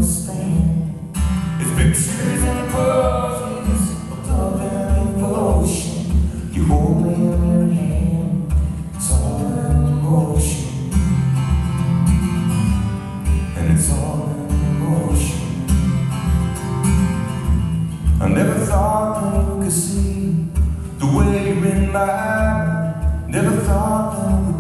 understand. It's pictures and poses of love and devotion. You hold me in your hand, it's all in motion. And it's all in motion. I never thought that you could see the way you're in my mind. Never thought that